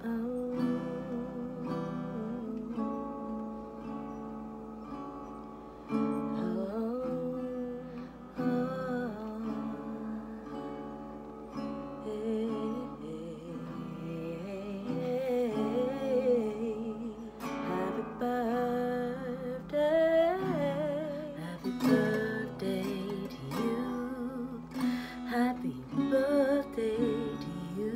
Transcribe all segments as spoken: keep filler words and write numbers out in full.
Happy birthday to you.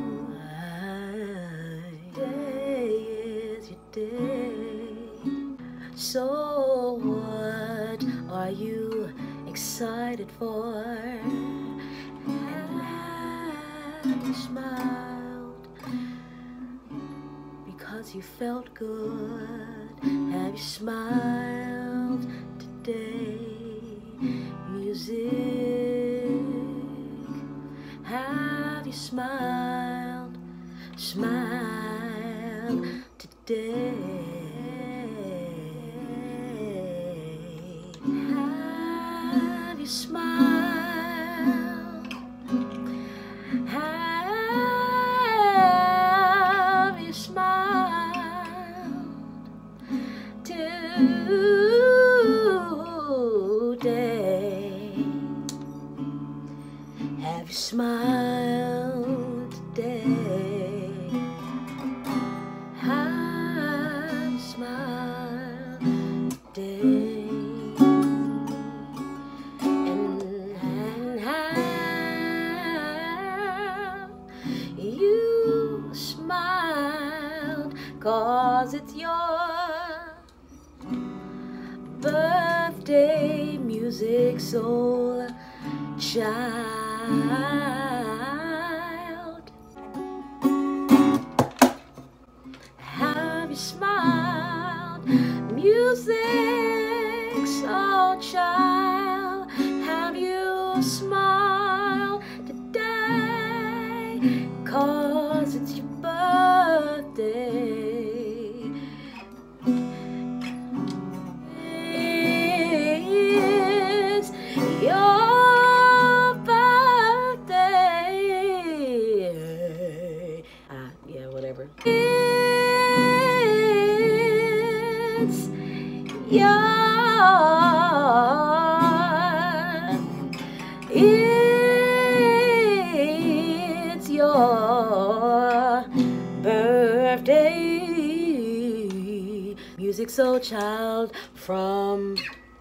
Today is your day. So what are you excited for? And have you smiled because you felt good? Have you smiled today? Music. Have you smiled, smiled today? Have you smiled? Have you smiled today? Have you smiled today? Have you smiled today? And, and have you smiled? 'Cause it's your birthday, Musiq Soulchild. Have you smiled, Musiq Soulchild? Have you smiled today? 'Cause it's your birthday. It's your birthday. Ah, yeah, whatever. It's your, it's your birthday. Musiq Soulchild from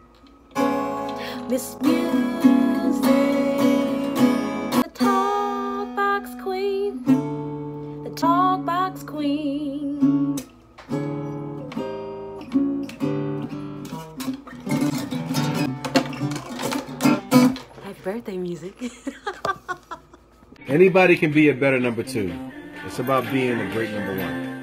Miss Music, the talk box queen, the talk box queen. Happy birthday, Musiq. Anybody can be a better number two. It's about being a great number one.